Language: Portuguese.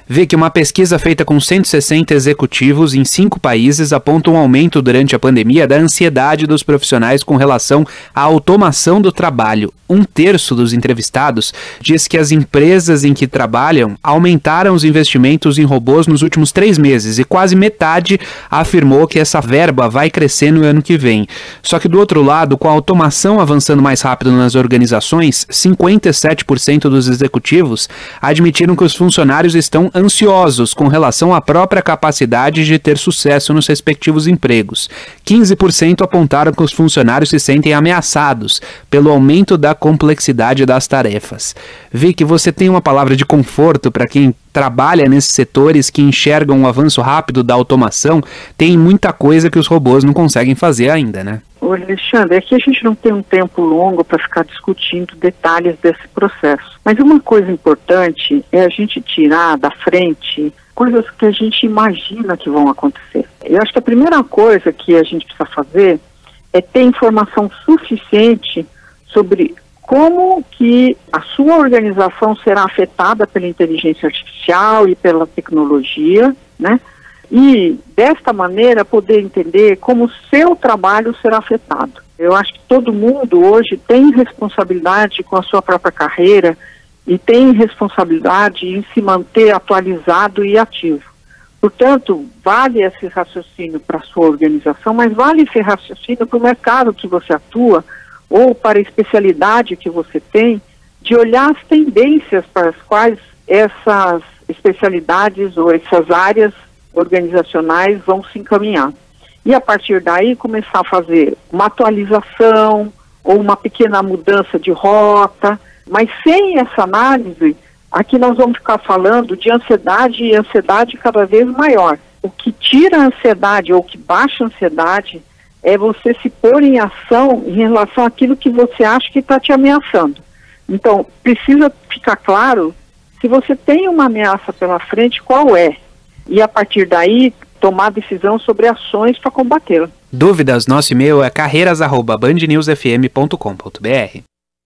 vê que uma pesquisa feita com 160 executivos em 5 países aponta um aumento durante a pandemia da ansiedade dos profissionais com relação à automação do trabalho. 1/3 dos entrevistados diz que as empresas em que trabalham aumentaram os investimentos em robôs nos últimos 3 meses e quase metade afirmou que essa verba vai crescer no ano que vem. Só que do outro lado, com a automação avançando mais rápido nas organizações, 57% dos executivos admitiram que os funcionários estão ansiosos com relação à própria capacidade de ter sucesso nos respectivos empregos. 15% apontaram que os funcionários se sentem ameaçados pelo aumento da complexidade das tarefas. Vicky, você tem uma palavra de conforto para quem trabalha nesses setores que enxergam o avanço rápido da automação? Tem muita coisa que os robôs não conseguem fazer ainda, né? Ô Alexandre, aqui a gente não tem um tempo longo para ficar discutindo detalhes desse processo. Mas uma coisa importante é a gente tirar da frente coisas que a gente imagina que vão acontecer. Eu acho que a primeira coisa que a gente precisa fazer é ter informação suficiente sobre como que a sua organização será afetada pela inteligência artificial e pela tecnologia, né? E, desta maneira, poder entender como o seu trabalho será afetado. Eu acho que todo mundo hoje tem responsabilidade com a sua própria carreira e tem responsabilidade em se manter atualizado e ativo. Portanto, vale esse raciocínio para a sua organização, mas vale esse raciocínio para o mercado que você atua ou para a especialidade que você tem, de olhar as tendências para as quais essas especialidades ou essas áreas organizacionais vão se encaminhar. E a partir daí começar a fazer uma atualização ou uma pequena mudança de rota, mas sem essa análise, aqui nós vamos ficar falando de ansiedade e ansiedade cada vez maior. O que tira a ansiedade ou que baixa a ansiedade é você se pôr em ação em relação àquilo que você acha que está te ameaçando. Então, precisa ficar claro se você tem uma ameaça pela frente, qual é? E a partir daí, tomar decisão sobre ações para combatê-la. Dúvidas? Nosso e-mail é carreiras@bandnewsfm.com.br.